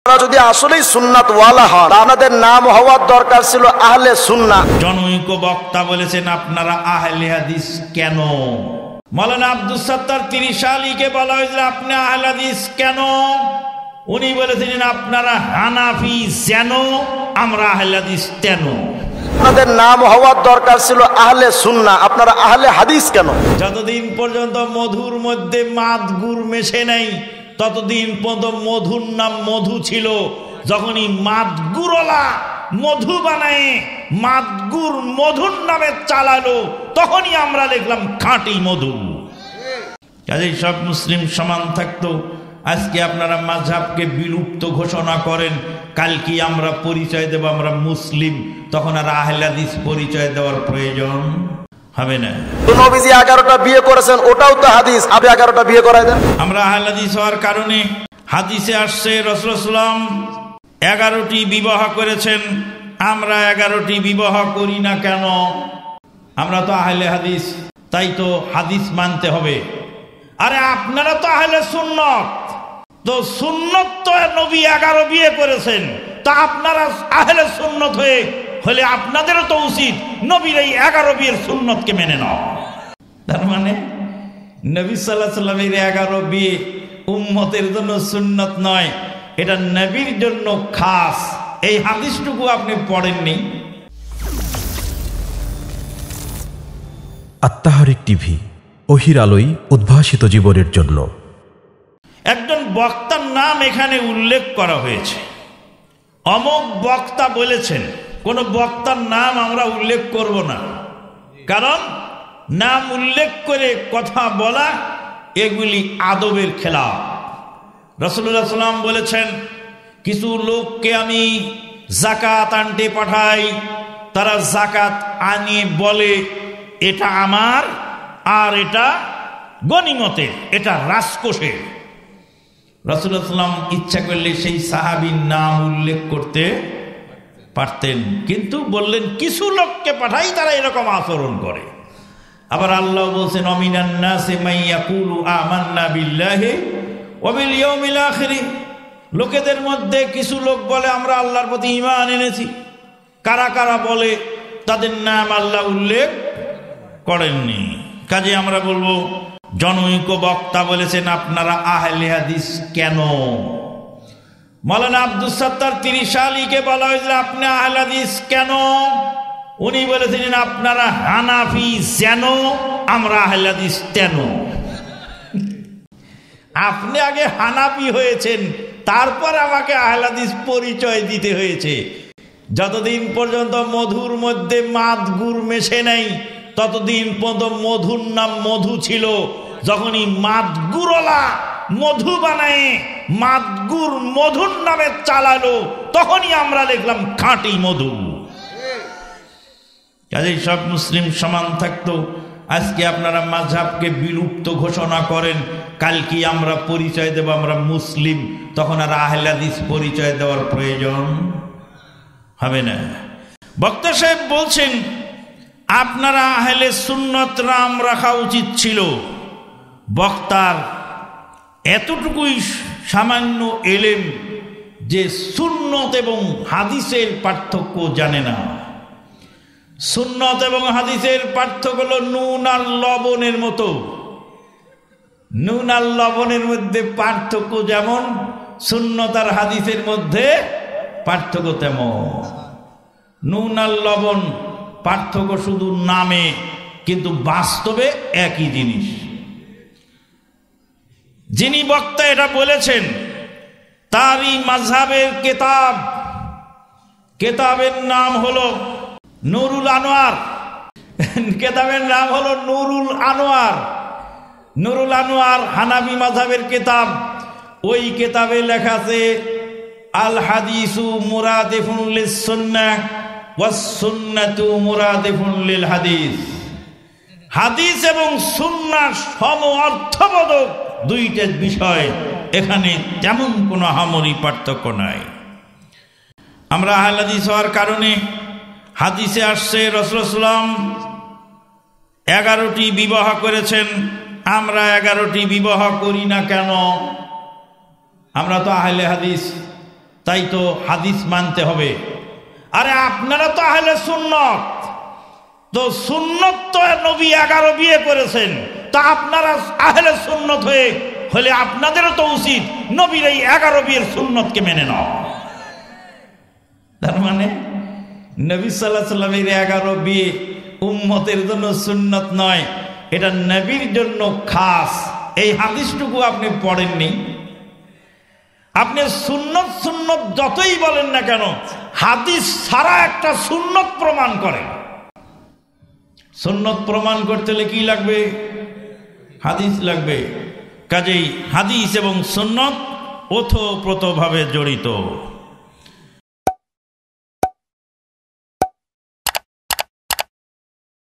যদি আসলেই সুন্নাত ওয়ালা হন, আপনাদের নাম হওয়ার দরকার ছিল আহলে সুন্নাহ। জনৈক বক্তা বলেছেন আপনারা আহলে হাদিস কেন? মাওলানা আব্দুস সাত্তার 30 আলীকে বলা হয়েছিল আপনি আহলে হাদিস কেন? উনি বলেছিলেন আপনারা হানাফি যেন, আমরা আহলে হাদিস কেন? আপনাদের নাম হওয়ার দরকার ছিল আহলে সুন্নাহ, আপনারা আহলে হাদিস কেন? যতদিন পর্যন্ত মধুর মধ্যে মাদ গুড় মেশে নাই ততদিন পর্যন্ত মধুর নাম মধু ছিল। যখনই মাদ গুড়লা মধু বানায় মাদ গুড় মধুর নামে চালালো, তখনই আমরা দেখলাম খাঁটি মধু। কাজেই সব মুসলিম সমান থাকতো। আজকে আপনারা মাযহাবকে বিলুপ্ত ঘোষণা করেন, কালকে আমরা পরিচয় দেব আমরা মুসলিম, তখন আর আহলে হাদিস পরিচয় দেওয়ার প্রয়োজন হবে না। নবীজি 11টা বিয়ে করেছেন, ওটাও তো হাদিস, আপনি 11টা বিয়ে করাই দেন। আমরা আহলে হাদিস হওয়ার কারণে হাদিসে আসছে রাসূলুল্লাহ সাল্লাল্লাহু আলাইহি ওয়াসাল্লাম 11টি বিবাহ করেছেন, আমরা 11টি বিবাহ করি না কেন? আমরা তো আহলে হাদিস, তাই তো হাদিস মানতে হবে। আরে আপনারা তো আহলে সুন্নাত, তো সুন্নত তো নবী 11 বিয়ে করেছেন, তা আপনারা আহলে সুন্নত হলে আপনাদেরও তো উচিত নবীর এই 11 বিয়ের সুন্নতকে মেনে নাও। তার মানে নবী সাল্লাল্লাহু আলাইহি ওয়াসাল্লামের 11 বিয়ে উম্মতের জন্য সুন্নত নয়, এটা নবীর জন্য খাস। এই হাদিসটুকু আপনি পড়েননি। আত্মাহারিক টিভি, ওহির আলোয় উদ্ভাসিত জীবনের জন্য। একজন বক্তার নাম এখানে উল্লেখ করা হয়েছে, অমুক বক্তা বলেছেন। কোন বক্তার নাম আমরা উল্লেখ করব না, কারণ নাম উল্লেখ করে কথা বলা এগুলি আদবের খেলাফ। রাসূলুল্লাহ সাল্লাল্লাহু আলাইহি ওয়াসাল্লাম বলেছেন কিছু লোককে আমি যাকাত আনতে পাঠাই, তারা যাকাত আনিয়ে বলে এটা আমার আর এটা গনিমতের, এটা রাজকোষের। রাসূলুল্লাহ সাল্লাল্লাহু আলাইহি ওয়াসাল্লাম ইচ্ছা করলে সেই সাহাবীর নাম উল্লেখ করতে পারতেন, কিন্তু বললেন কিছু লোককে পাঠাই তারা এরকম আচরণ করে। আবার আল্লাহ বলছেন অমিনান নাসি মান ইয়াকুলু আমান্না বিল্লাহি ওয়া বিল ইয়াউমিল আখির, লোকেদের মধ্যে কিছু লোক বলে আমরা আল্লাহর প্রতি ঈমান এনেছি। কারা কারা বলে তাদের নাম আল্লাহ উল্লেখ করেননি। কাজে আমরা বলবো জনৈক বক্তা বলেছেন আপনারা আহলে হাদিস কেন? মাওলানা আব্দুস সাত্তার 30 আলীকে বলা হয়েছিল আপনি আহলে হাদিস কেন? উনি বলেছিলেন আপনারা হানাফি যেন, আমরা আহলে হাদিস কেন? আপনি আগে হানাফি হয়েছেন, তারপর আমাকে আহলে হাদিস পরিচয় দিতে হয়েছে। যতদিন পর্যন্ত মধুর মধ্যে মাদ গুড় মেশে নাই ততদিন পর্যন্ত মধুর নাম মধু ছিল। যখনই মাদ গুড়লা মধু বানায় মাদ গুড় মধুর নামে চালালো, তখনই আমরা দেখলাম খাঁটি মধু। কাজেই সব মুসলিম সমান থাকতো। আজকে আপনারা মাযহাবকে বিলুপ্ত ঘোষণা করেন, কালকে আমরা পরিচয় দেব আমরা মুসলিম, তখন আর আহলে হাদিস পরিচয় দেওয়ার প্রয়োজন হবে না। বক্তা সাহেব বলছেন আপনারা আহলে সুন্নত নাম রাখা উচিত ছিল। বক্তার এতটুকুই সামান্য এলেম যে সুন্নত এবং হাদিসের পার্থক্য জানে না। সুন্নত এবং হাদিসের পার্থক্য হলো নুন আর লবণের মতো। নুন আর লবণের মধ্যে পার্থক্য যেমন, সুন্নত আর হাদিসের মধ্যে পার্থক্য তেমন। নুন আর লবণ পার্থক্য শুধু নামে, কিন্তু বাস্তবে একই জিনিস। যিনি বক্তা এটা বলেছেন তারই মাযহাবের কেতাবের নাম হলো নুরুল আনোয়ার। কেতাবের নাম হলো নুরুল আনোয়ার। নুরুল আনোয়ার হানাফি মাযহাবের কেতাব। ওই কেতাবে লেখা আছে আল হাদিসু মুরাদিফুন লিস সুন্নাহ ওয়াস সুন্নাতু মুরাদিফুন লিল হাদিস। হাদিস এবং সুন্নাহ সম অর্থবোধক দুইটা বিষয়, এখানে তেমন কোনো আহামরি পার্থক্য নাই। আমরা আহলে হাদিস হওয়ার কারণে হাদিসে আসছে রাসূলুল্লাহ সাল্লাল্লাহু আলাইহি ওয়াসাল্লাম 11টি বিবাহ করেছেন, আমরা 11টি বিবাহ করি না কেন? আমরা তো আহলে হাদিস, তাই তো হাদিস মানতে হবে। আরে আপনারা তো আহলে সুন্নত, তো সুন্নত তো নবী 11 বিয়ে করেছেন, তা আপনারা আহলে সুন্নত হলে আপনাদেরও তো উচিত নবীর এই 11 বিয়ের সুন্নতকে মেনে নাও। তার মানে নবী সাল্লাল্লাহু আলাইহি ওয়াসাল্লামের 11 বিয়ে উম্মতের জন্য সুন্নত নয়, এটা নবীর জন্য খাস। এই হাদিসটুকু আপনি পড়েননি। আপনি সুন্নত সুন্নত যতই বলেন না কেন, হাদিস ছাড়া একটা সুন্নত প্রমাণ করে। সুন্নত প্রমাণ করতে হলে কি লাগবে? হাদিস লাগবে। কাজেই হাদিস এবং সুন্নত ওতপ্রোতভাবে জড়িত।